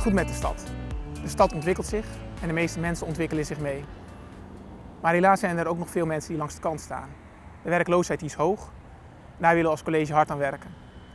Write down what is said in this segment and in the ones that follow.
goed met de stad. De stad ontwikkelt zich en de meeste mensen ontwikkelen zich mee. Maar helaas zijn er ook nog veel mensen die langs de kant staan. De werkloosheid is hoog en daar willen we als college hard aan werken.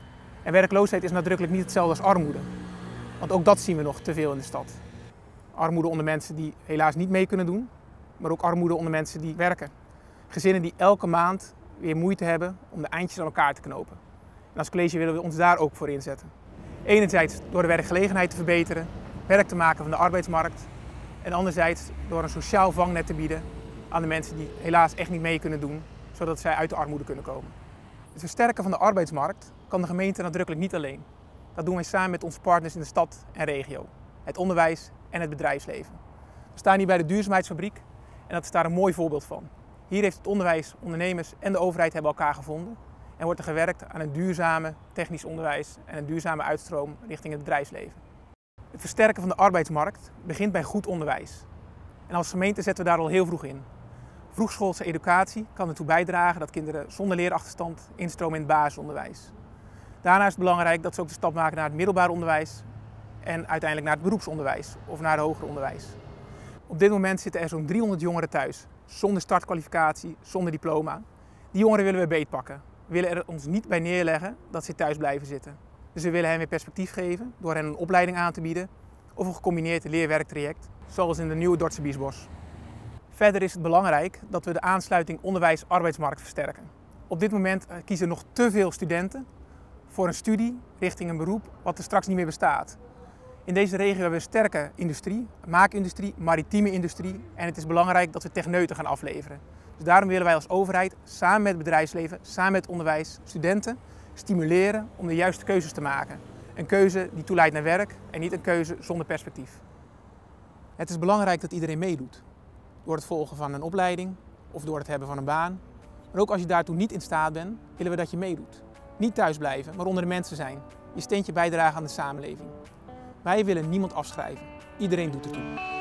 En werkloosheid is nadrukkelijk niet hetzelfde als armoede. Want ook dat zien we nog te veel in de stad. Armoede onder mensen die helaas niet mee kunnen doen, maar ook armoede onder mensen die werken. Gezinnen die elke maand weer moeite hebben om de eindjes aan elkaar te knopen. En als college willen we ons daar ook voor inzetten. Enerzijds door de werkgelegenheid te verbeteren, werk te maken van de arbeidsmarkt. En anderzijds door een sociaal vangnet te bieden aan de mensen die helaas echt niet mee kunnen doen, zodat zij uit de armoede kunnen komen. Het versterken van de arbeidsmarkt kan de gemeente nadrukkelijk niet alleen. Dat doen wij samen met onze partners in de stad en regio, het onderwijs en het bedrijfsleven. We staan hier bij de duurzaamheidsfabriek en dat is daar een mooi voorbeeld van. Hier heeft het onderwijs, ondernemers en de overheid hebben elkaar gevonden en wordt er gewerkt aan een duurzame technisch onderwijs en een duurzame uitstroom richting het bedrijfsleven. Het versterken van de arbeidsmarkt begint bij goed onderwijs. En als gemeente zetten we daar al heel vroeg in. Vroegschoolse educatie kan ertoe bijdragen dat kinderen zonder leerachterstand instromen in het basisonderwijs. Daarna is het belangrijk dat ze ook de stap maken naar het middelbaar onderwijs en uiteindelijk naar het beroepsonderwijs of naar het hoger onderwijs. Op dit moment zitten er zo'n 300 jongeren thuis, zonder startkwalificatie, zonder diploma. Die jongeren willen we beetpakken. We willen er ons niet bij neerleggen dat ze thuis blijven zitten. Dus we willen hen weer perspectief geven door hen een opleiding aan te bieden of een gecombineerd leerwerktraject, zoals in de nieuwe Dordtse Biesbos. Verder is het belangrijk dat we de aansluiting onderwijs-arbeidsmarkt versterken. Op dit moment kiezen nog te veel studenten voor een studie richting een beroep wat er straks niet meer bestaat. In deze regio hebben we een sterke industrie, maakindustrie, maritieme industrie en het is belangrijk dat we techneuten gaan afleveren. Dus daarom willen wij als overheid samen met het bedrijfsleven, samen met onderwijs, studenten stimuleren om de juiste keuzes te maken. Een keuze die toeleidt naar werk en niet een keuze zonder perspectief. Het is belangrijk dat iedereen meedoet. Door het volgen van een opleiding of door het hebben van een baan. Maar ook als je daartoe niet in staat bent, willen we dat je meedoet. Niet thuis blijven, maar onder de mensen zijn. Je steentje bijdragen aan de samenleving. Wij willen niemand afschrijven. Iedereen doet ertoe.